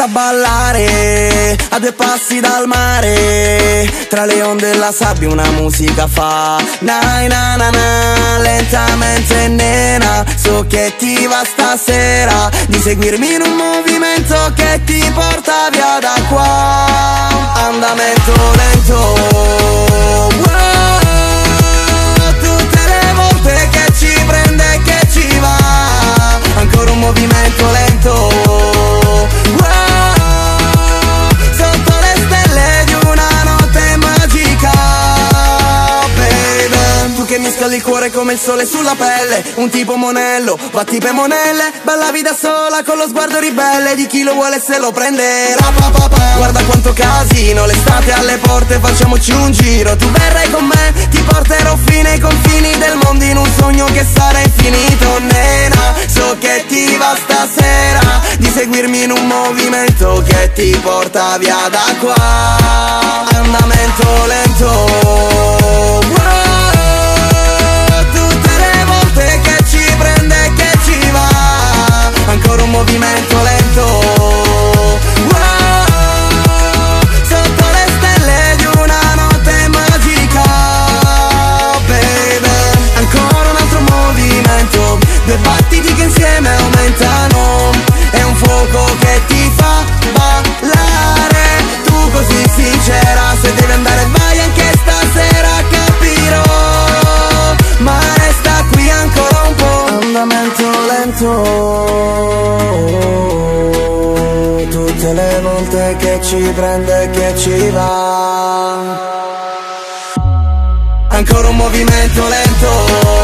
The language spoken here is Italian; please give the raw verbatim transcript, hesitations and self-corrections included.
a ballare a due passi dal mare, tra le onde e la sabbia una musica fa na na na na. Lentamente nena, so che ti va stasera di seguirmi in un movimento che ti porta via da qua. Andamento lento, wow, tutte le volte che ci prende e che ci va. Ancora un movimento lento, wow, sotto le stelle di una notte magica, baby. Tu che mi scaldi il cuore come il sole sulla pelle, un tipo monello, batti per monelle, ballavi da sola con lo sguardo ribelle di chi lo vuole se lo prenderà. Guarda quanto casino, l'estate alle porte, facciamoci un giro. Tu verrai con me, ti porterò fino ai confini del mondo in un sogno che sarà infinito. Nena, so che ti va stasera di seguirmi in un movimento che ti porta via da qua. Andamento lento, wow, tutte le volte che ci prende e che ci va. Ancora un movimento lento, wow, sotto le stelle di una notte magica, baby. Ancora un altro movimento, due battiti che insieme aumentano, è un fuoco che ti fa ballare. Tu così sincera, se devi andare vai anche stasera, capirò, ma resta qui ancora un po'. Andamento lento, tutte le volte che ci prende e che ci va. Ancora un movimento lento,